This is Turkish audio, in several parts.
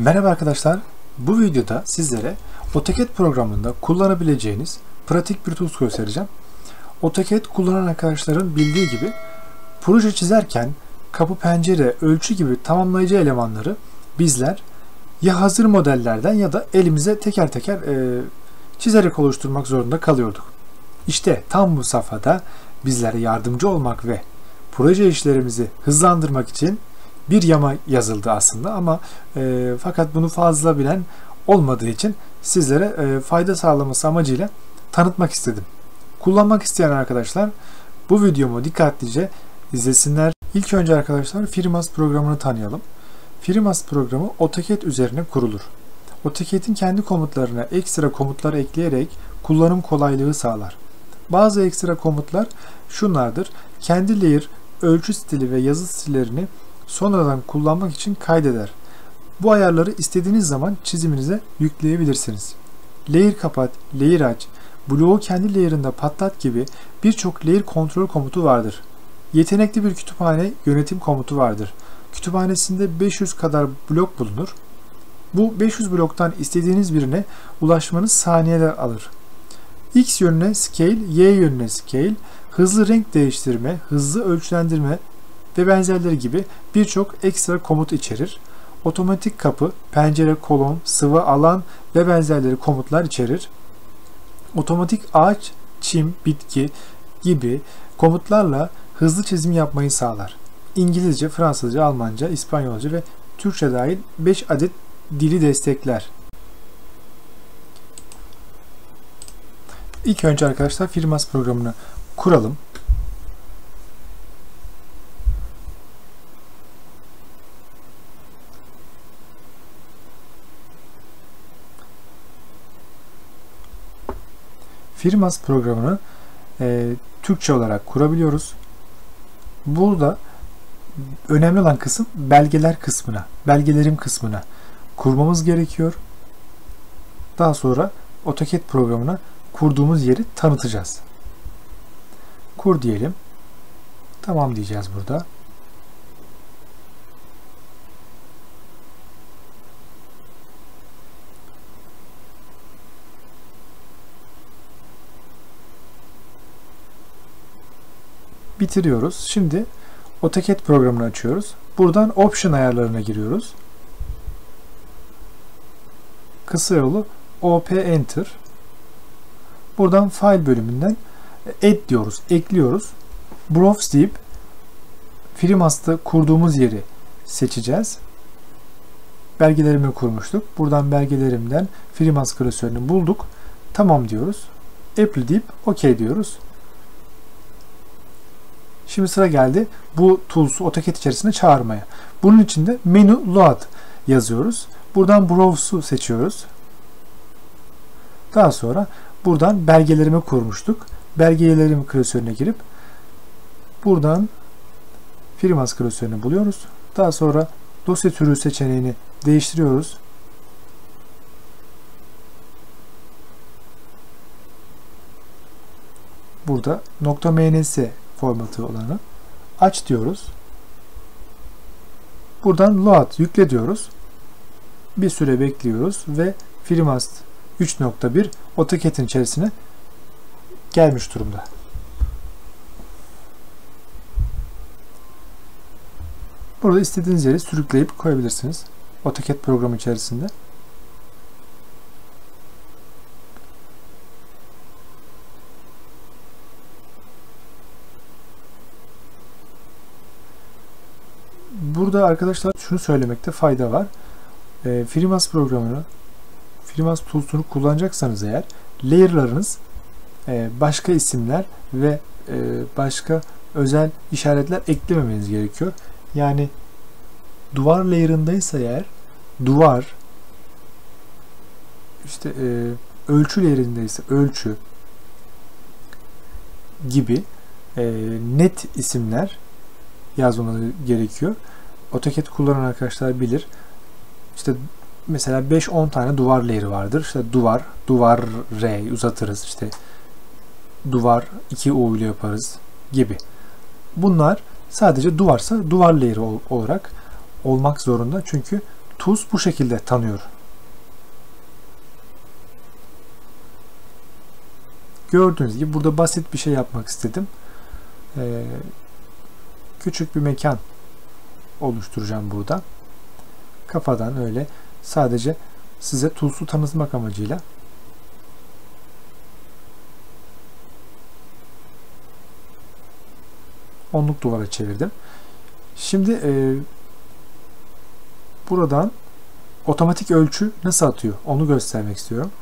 Merhaba arkadaşlar. Bu videoda sizlere AutoCAD programında kullanabileceğiniz pratik bir tools göstereceğim. AutoCAD kullanan arkadaşların bildiği gibi proje çizerken kapı, pencere, ölçü gibi tamamlayıcı elemanları bizler ya hazır modellerden ya da elimize teker teker çizerek oluşturmak zorunda kalıyorduk. İşte tam bu safhada bizlere yardımcı olmak ve proje işlerimizi hızlandırmak için bir yama yazıldı aslında ama fakat bunu fazla bilen olmadığı için sizlere fayda sağlaması amacıyla tanıtmak istedim. Kullanmak isteyen arkadaşlar bu videomu dikkatlice izlesinler. İlk önce arkadaşlar FreeMAS programını tanıyalım. FreeMAS programı AutoCAD üzerine kurulur. AutoCAD'in kendi komutlarına ekstra komutlar ekleyerek kullanım kolaylığı sağlar. Bazı ekstra komutlar şunlardır: kendi layer, ölçü stili ve yazı stillerini sonradan kullanmak için kaydeder. Bu ayarları istediğiniz zaman çiziminize yükleyebilirsiniz. Layer kapat, layer aç, bloğu kendi layer'ında patlat gibi birçok layer kontrol komutu vardır. Yetenekli bir kütüphane yönetim komutu vardır. Kütüphanesinde 500 kadar blok bulunur. Bu 500 bloktan istediğiniz birine ulaşmanız saniyeler alır. X yönüne scale, Y yönüne scale, hızlı renk değiştirme, hızlı ölçülendirme ve benzerleri gibi birçok ekstra komut içerir. Otomatik kapı, pencere, kolon, sıvı alan ve benzerleri komutlar içerir. Otomatik ağaç, çim, bitki gibi komutlarla hızlı çizim yapmayı sağlar. İngilizce, Fransızca, Almanca, İspanyolca ve Türkçe dahil 5 adet dili destekler. İlk önce arkadaşlar FreeMAS programını kuralım. FreeMAS programını Türkçe olarak kurabiliyoruz. Burada önemli olan kısım belgeler kısmına, belgelerim kısmına kurmamız gerekiyor. Daha sonra AutoCAD programına kurduğumuz yeri tanıtacağız. Kur diyelim. Tamam diyeceğiz burada. Bitiriyoruz. Şimdi AutoCAD programını açıyoruz. Buradan Option ayarlarına giriyoruz. Kısa yolu OP Enter. Buradan File bölümünden Add diyoruz. Ekliyoruz. Browse deyip FreeMAS'ta kurduğumuz yeri seçeceğiz. Belgelerimi kurmuştuk. Buradan belgelerimden FreeMAS klasörünü bulduk. Tamam diyoruz. Apply deyip OK diyoruz. Şimdi sıra geldi bu tools'u AutoCAD içerisine çağırmaya. Bunun için de Menu Load yazıyoruz. Buradan Browse'u seçiyoruz. Daha sonra buradan belgelerimi kurmuştuk. Belgelerim klasörüne girip buradan FreeMAS klasörünü buluyoruz. Daha sonra dosya türü seçeneğini değiştiriyoruz. Burada .mns formatı olanı aç diyoruz. Buradan load yükle diyoruz. Bir süre bekliyoruz ve FreeMAS 3.1 AutoCAD'in içerisine gelmiş durumda. Burada istediğiniz yere sürükleyip koyabilirsiniz. AutoCAD programı içerisinde. Burada arkadaşlar şunu söylemekte fayda var. FreeMAS programını, FreeMAS tools'unu kullanacaksanız eğer layer'larınız başka isimler ve başka özel işaretler eklememeniz gerekiyor. Yani duvar layer'ındaysa eğer duvar, işte ölçü layer'ındaysa ölçü gibi net isimler yazmanız gerekiyor. AutoCAD kullanan arkadaşlar bilir. İşte mesela 5-10 tane duvar layer'ı vardır. İşte duvar, duvar R uzatırız. İşte duvar 2U ile yaparız gibi. Bunlar sadece duvarsa duvar layer'ı olarak olmak zorunda. Çünkü Tools bu şekilde tanıyor. Gördüğünüz gibi burada basit bir şey yapmak istedim. Küçük bir mekan oluşturacağım burada. Kafadan öyle sadece size Tools'u tanıtmak amacıyla. Onluk duvara çevirdim. Şimdi buradan otomatik ölçü nasıl atıyor onu göstermek istiyorum.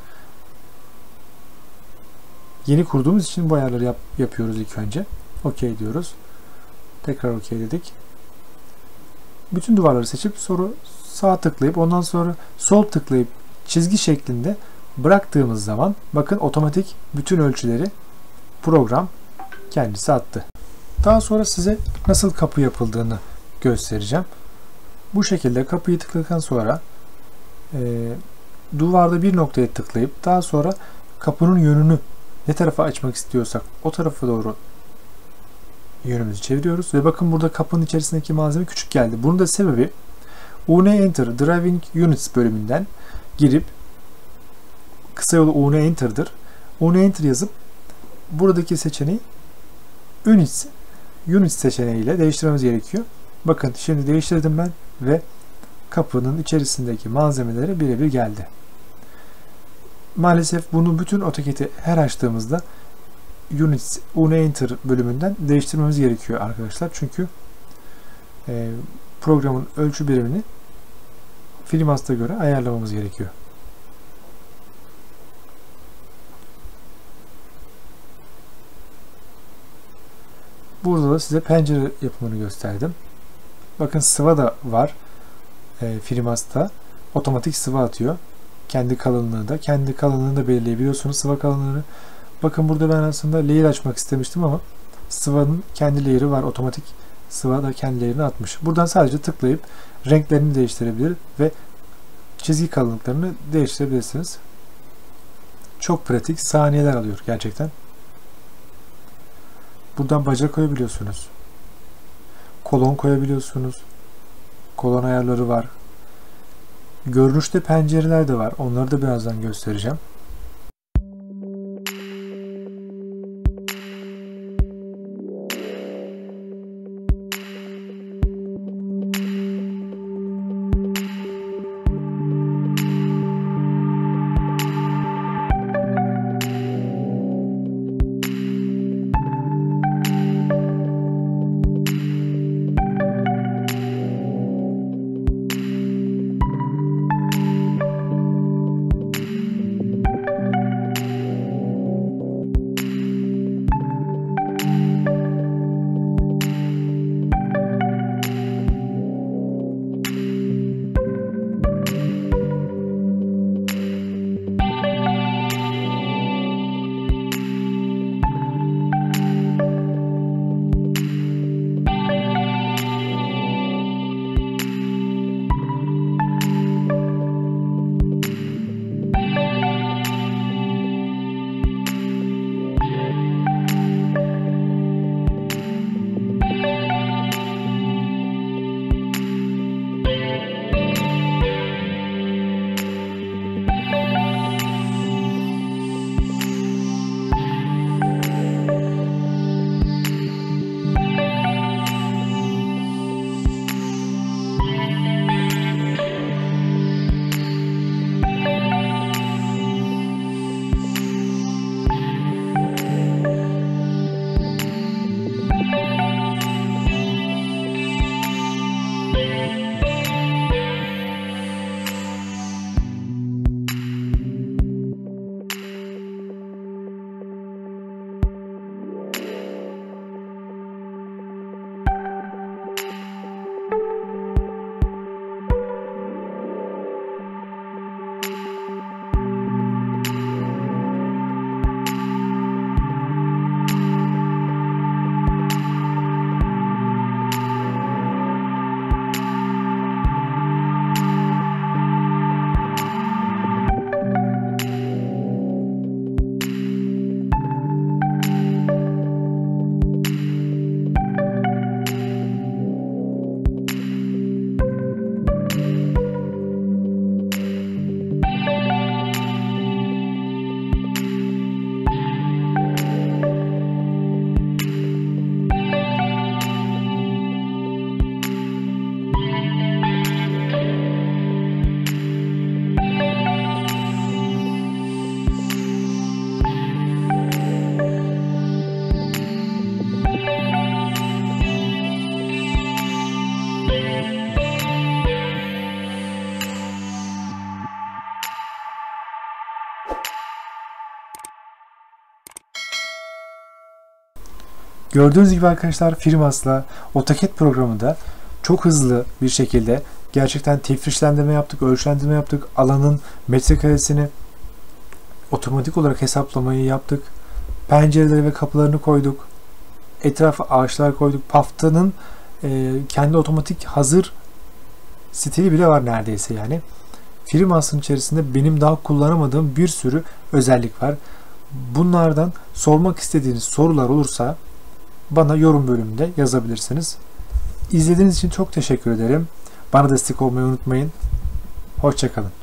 Yeni kurduğumuz için bu ayarları yapıyoruz ilk önce. OK diyoruz. Tekrar OK dedik. Bütün duvarları seçip sonra sağ tıklayıp ondan sonra sol tıklayıp çizgi şeklinde bıraktığımız zaman bakın otomatik bütün ölçüleri program kendisi attı. Daha sonra size nasıl kapı yapıldığını göstereceğim. Bu şekilde kapıyı tıkladıktan sonra duvarda bir noktaya tıklayıp daha sonra kapının yönünü ne tarafa açmak istiyorsak o tarafa doğru yönümüzü çeviriyoruz ve bakın burada kapının içerisindeki malzeme küçük geldi. Bunun da sebebi UN Enter Driving Units bölümünden girip kısa yolu UN Enter'dır. UN Enter yazıp buradaki seçeneği Units seçeneğiyle değiştirmemiz gerekiyor. Bakın şimdi değiştirdim ben ve kapının içerisindeki malzemeleri birebir geldi. Maalesef bunu bütün AutoCAD'i her açtığımızda Units, UN Enter bölümünden değiştirmemiz gerekiyor arkadaşlar. Çünkü programın ölçü birimini FreeMaster'a göre ayarlamamız gerekiyor. Burada da size pencere yapımını gösterdim. Bakın sıva da var. FreeMaster'da otomatik sıva atıyor. Kendi kalınlığını da belirleyebiliyorsunuz sıva kalınlığını. Bakın burada ben aslında layer açmak istemiştim ama sıvanın kendi layer'ı var. Otomatik sıva da kendi layer'ını atmış. Buradan sadece tıklayıp renklerini değiştirebilir ve çizgi kalınlıklarını değiştirebilirsiniz. Çok pratik. Saniyeler alıyor gerçekten. Buradan bacak koyabiliyorsunuz. Kolon koyabiliyorsunuz. Kolon ayarları var. Görünüşte pencereler de var. Onları da birazdan göstereceğim. Gördüğünüz gibi arkadaşlar, FreeMass'la AutoCAD programında çok hızlı bir şekilde gerçekten tefrişlendirme yaptık, ölçülendirme yaptık. Alanın metrekaresini otomatik olarak hesaplamayı yaptık. Pencereleri ve kapılarını koyduk. Etrafa ağaçlar koyduk. Paftanın kendi otomatik hazır stili bile var neredeyse yani. FreeMass'ın içerisinde benim daha kullanamadığım bir sürü özellik var. Bunlardan sormak istediğiniz sorular olursa bana yorum bölümünde yazabilirsiniz. İzlediğiniz için çok teşekkür ederim. Bana destek olmayı unutmayın. Hoşça kalın.